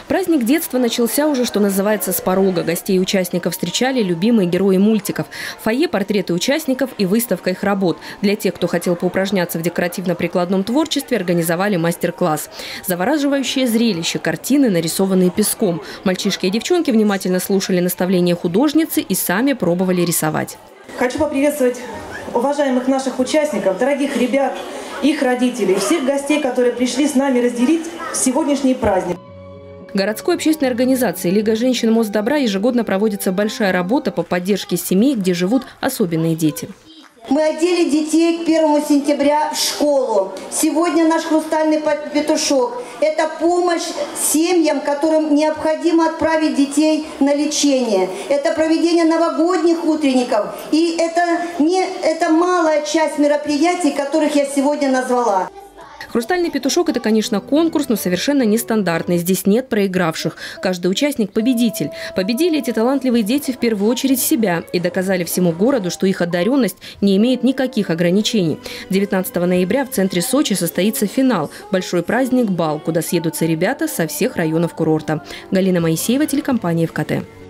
Праздник детства начался уже, что называется, с порога. Гостей и участников встречали любимые герои мультиков. В фойе портреты участников и выставка их работ. Для тех, кто хотел поупражняться в декоративно-прикладном творчестве, организовали мастер-класс. Завораживающее зрелище, картины, нарисованные песком. Мальчишки и девчонки внимательно слушали наставления художницы и сами пробовали рисовать. Хочу поприветствовать уважаемых наших участников, дорогих ребят, их родителей, всех гостей, которые пришли с нами разделить сегодняшний праздник. Городской общественной организации «Лига женщин Мосдобра» ежегодно проводится большая работа по поддержке семей, где живут особенные дети. Мы одели детей к 1 сентября в школу. Сегодня наш хрустальный петушок – это помощь семьям, которым необходимо отправить детей на лечение. Это проведение новогодних утренников. И это малая часть мероприятий, которых я сегодня назвала. «Хрустальный петушок» – это, конечно, конкурс, но совершенно нестандартный. Здесь нет проигравших. Каждый участник – победитель. Победили эти талантливые дети в первую очередь себя и доказали всему городу, что их одаренность не имеет никаких ограничений. 19 ноября в центре Сочи состоится финал – большой праздник «Бал», куда съедутся ребята со всех районов курорта. Галина Моисеева, телекомпания ФКТ.